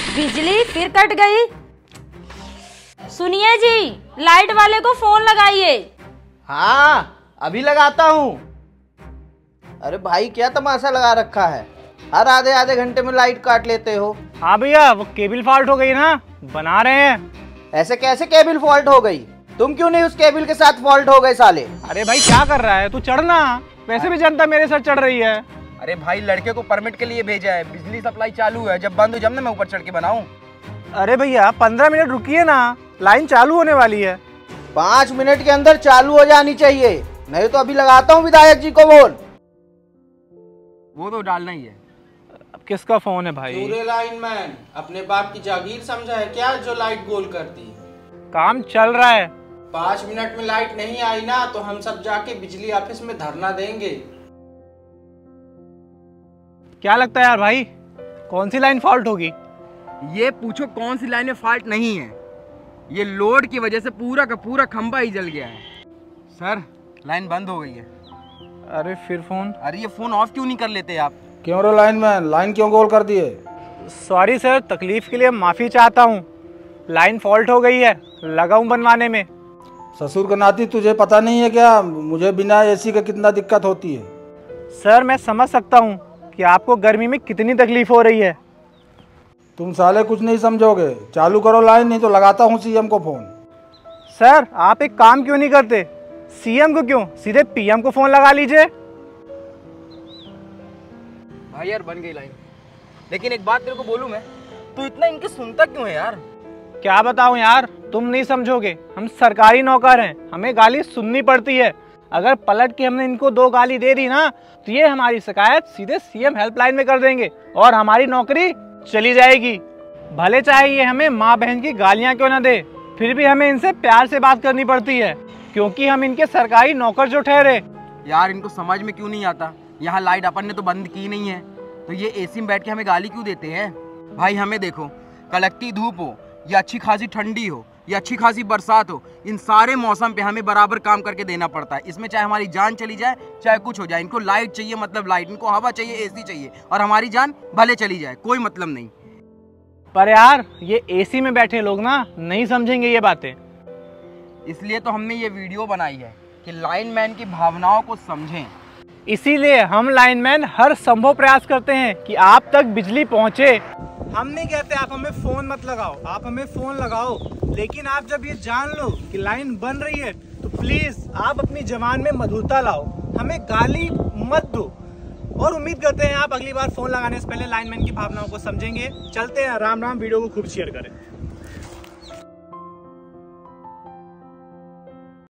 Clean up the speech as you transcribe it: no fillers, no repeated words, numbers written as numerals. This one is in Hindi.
बिजली फिर कट गई। सुनिए जी, लाइट वाले को फोन लगाइए। हाँ अभी लगाता हूँ। अरे भाई क्या तमाशा लगा रखा है, हर आधे आधे घंटे में लाइट काट लेते हो। हाँ भैया, वो केबल फॉल्ट हो गई ना, बना रहे हैं। ऐसे कैसे केबल फॉल्ट हो गई? तुम क्यों नहीं उस केबल के साथ फॉल्ट हो गए साले? अरे भाई क्या कर रहा है तू, चढ़ना। वैसे भी जनता मेरे साथ चढ़ रही है। अरे भाई लड़के को परमिट के लिए भेजा है, बिजली सप्लाई चालू है, जब बंद हो जब ना मैं ऊपर चढ़ के बनाऊं। अरे भैया 15 मिनट रुकिए ना, लाइन चालू होने वाली है। 5 मिनट के अंदर चालू हो जानी चाहिए, नहीं तो अभी लगाता हूँ विधायक जी को फोन। वो तो डालना ही है। अब किसका फोन है भाई? पूरे लाइनमैन अपने बाप की जागीर समझा है क्या जो लाइट गोल कर दी? काम चल रहा है। 5 मिनट में लाइट नहीं आई ना तो हम सब जाके बिजली ऑफिस में धरना देंगे। क्या लगता है यार भाई, कौन सी लाइन फॉल्ट होगी? ये पूछो कौन सी लाइन में फॉल्ट नहीं है, ये लोड की वजह से पूरा का पूरा खंभा ही जल गया है। सर लाइन बंद हो गई है। अरे फिर फोन? अरे ये फोन ऑफ क्यों नहीं कर लेते आप? क्यों रे लाइनमैन, लाइन क्यों गोल कर दिए? सॉरी सर, तकलीफ के लिए माफी चाहता हूँ। लाइन फॉल्ट हो गई है, लगा हूँ बनवाने में। ससुर का नाती तुझे पता नहीं है क्या, मुझे बिना एसी के कितना दिक्कत होती है। सर मैं समझ सकता हूँ कि आपको गर्मी में कितनी तकलीफ हो रही है। तुम साले कुछ नहीं समझोगे, चालू करो लाइन, नहीं तो लगाता हूँ सीएम को फोन। सर आप एक काम क्यों नहीं करते, सीएम को क्यों, सीधे पीएम को फोन लगा लीजिए। भाई यार बन गई लाइन, लेकिन एक बात तेरे को बोलूं मैं, तू इतना इनके सुनता क्यों है यार? क्या बताऊं यार, तुम नहीं समझोगे, हम सरकारी नौकर हैं, हमें गाली सुननी पड़ती है। अगर पलट के हमने इनको 2 गाली दे दी ना तो ये हमारी शिकायत सीधे सीएम हेल्पलाइन में कर देंगे और हमारी नौकरी चली जाएगी। भले चाहे ये हमें माँ बहन की गालियां क्यों ना दे, फिर भी हमें इनसे प्यार से बात करनी पड़ती है, क्योंकि हम इनके सरकारी नौकर जो ठहरे। यार इनको समझ में क्यों नहीं आता, यहाँ लाइट अपन ने तो बंद की नहीं है, तो ये एसी में बैठ के हमें गाली क्यों देते हैं? भाई हमें देखो, कड़कती धूप हो या अच्छी खासी ठंडी हो या अच्छी खासी बरसात हो, इन सारे मौसम पे हमें बराबर काम करके देना पड़ता है। इसमें चाहे हमारी जान चली जाए चाहे कुछ हो जाए, इनको लाइट चाहिए मतलब लाइट, इनको हवा चाहिए एसी चाहिए, और हमारी जान भले चली जाए कोई मतलब नहीं। पर यार ये एसी में बैठे लोग ना नहीं समझेंगे ये बातें, इसलिए तो हमने ये वीडियो बनाई है कि लाइनमैन की भावनाओं को समझें। इसीलिए हम लाइनमैन हर संभव प्रयास करते हैं कि आप तक बिजली पहुंचे। हम नहीं कहते आप हमें फोन मत लगाओ, आप हमें फोन लगाओ, लेकिन आप जब ये जान लो कि लाइन बन रही है तो प्लीज आप अपनी जबान में मधुरता लाओ, हमें गाली मत दो। और उम्मीद करते हैं आप अगली बार फोन लगाने से पहले लाइनमैन की भावनाओं को समझेंगे। चलते हैं, राम राम। वीडियो को खूब शेयर करें।